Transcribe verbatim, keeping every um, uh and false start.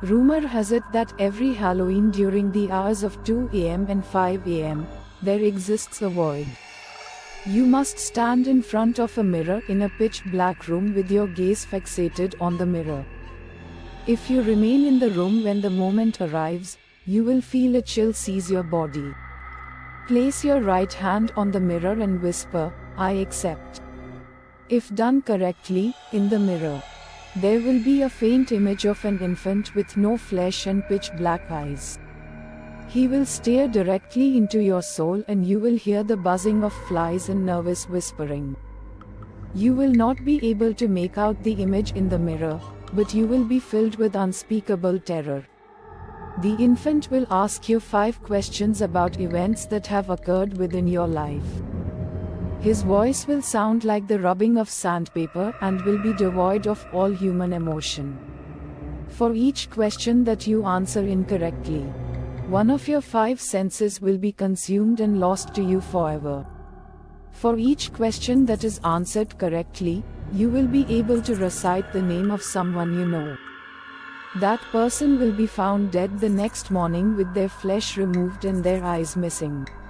Rumor has it that every Halloween during the hours of two A M and five A M, there exists a void. You must stand in front of a mirror in a pitch black room with your gaze fixated on the mirror. If you remain in the room when the moment arrives, you will feel a chill seize your body. Place your right hand on the mirror and whisper, "I accept." If done correctly, in the mirror, there will be a faint image of an infant with no flesh and pitch black eyes. He will stare directly into your soul and you will hear the buzzing of flies and nervous whispering. You will not be able to make out the image in the mirror, but you will be filled with unspeakable terror. The infant will ask you five questions about events that have occurred within your life. His voice will sound like the rubbing of sandpaper and will be devoid of all human emotion. For each question that you answer incorrectly, one of your five senses will be consumed and lost to you forever. For each question that is answered correctly, you will be able to recite the name of someone you know. That person will be found dead the next morning with their flesh removed and their eyes missing.